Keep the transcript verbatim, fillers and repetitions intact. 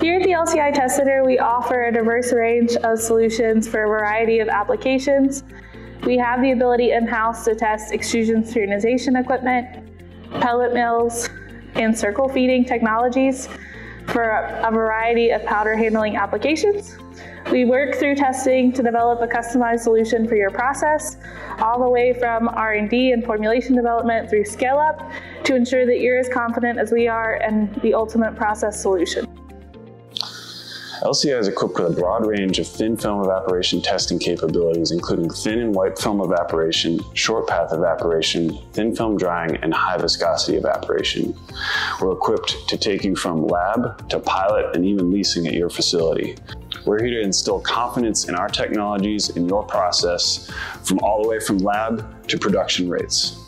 Here at the L C I Test Center, we offer a diverse range of solutions for a variety of applications. We have the ability in-house to test extrusion-spheronization equipment, pellet mills, and circle feeding technologies for a variety of powder handling applications. We work through testing to develop a customized solution for your process, all the way from R and D and formulation development through scale-up to ensure that you're as confident as we are in the ultimate process solution. L C I is equipped with a broad range of thin film evaporation testing capabilities, including thin and white film evaporation, short path evaporation, thin film drying, and high viscosity evaporation. We're equipped to take you from lab to pilot and even leasing at your facility. We're here to instill confidence in our technologies and your process from all the way from lab to production rates.